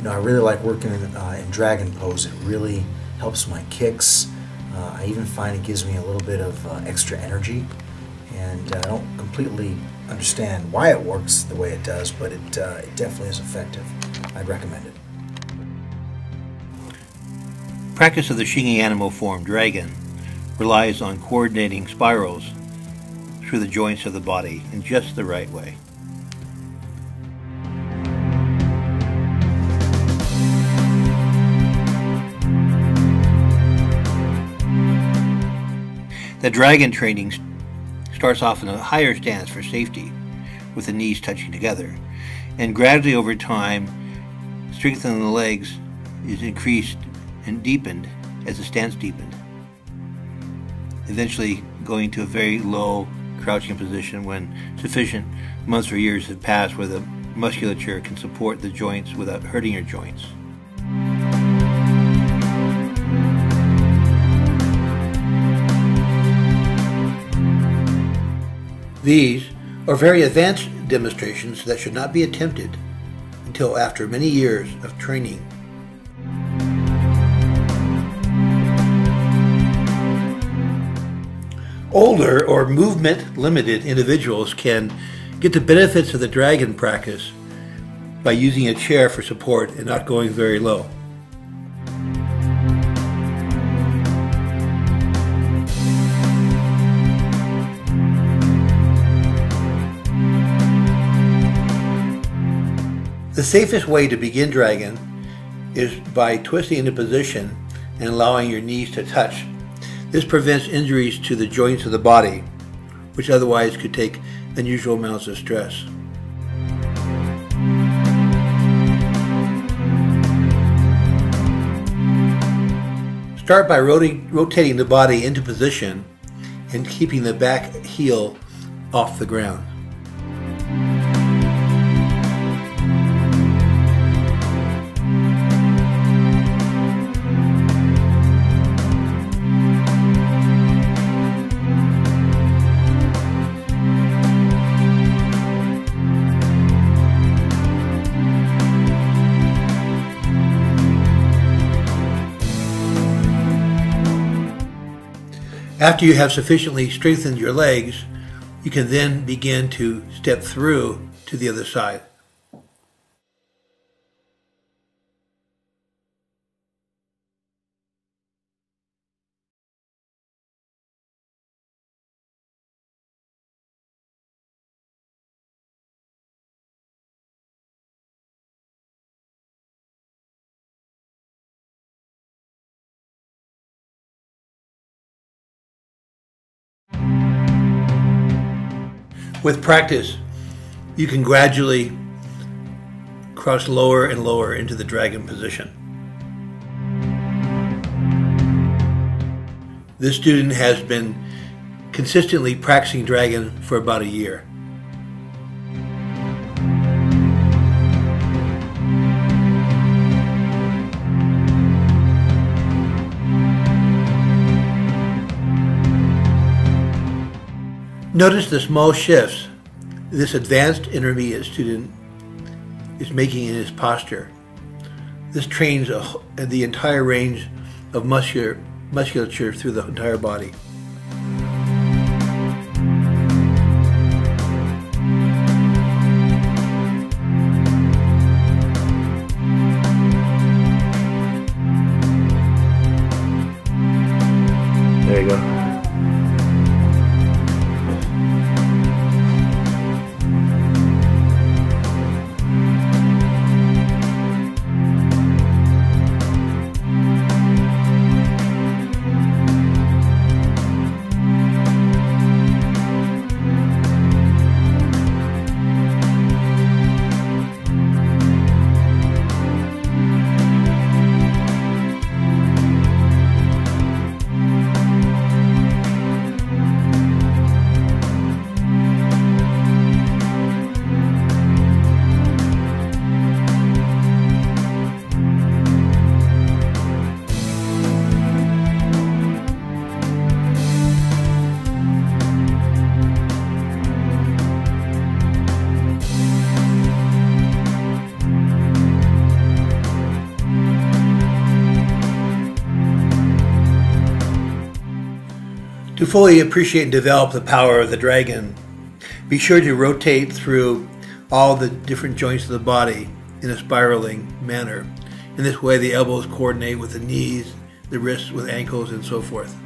I really like working in dragon pose. It really helps my kicks. I even find it gives me a little bit of extra energy, and I don't completely understand why it works the way it does, but it definitely is effective. I'd recommend it. Practice of the Hsing animal form dragon relies on coordinating spirals through the joints of the body in just the right way. The dragon training starts off in a higher stance for safety, with the knees touching together, and gradually over time, strengthening the legs is increased and deepened as the stance deepened, eventually going to a very low crouching position when sufficient months or years have passed where the musculature can support the joints without hurting your joints. These are very advanced demonstrations that should not be attempted until after many years of training. Older or movement-limited individuals can get the benefits of the dragon practice by using a chair for support and not going very low. The safest way to begin dragon is by twisting into position and allowing your knees to touch. This prevents injuries to the joints of the body, which otherwise could take unusual amounts of stress. Start by rotating the body into position and keeping the back heel off the ground. After you have sufficiently strengthened your legs, you can then begin to step through to the other side. With practice, you can gradually cross lower and lower into the dragon position. This student has been consistently practicing dragon for about a year. Notice the small shifts this advanced intermediate student is making in his posture. This trains the entire range of musculature through the entire body. There you go. To fully appreciate and develop the power of the dragon, be sure to rotate through all the different joints of the body in a spiraling manner. In this way, the elbows coordinate with the knees, the wrists with ankles, and so forth.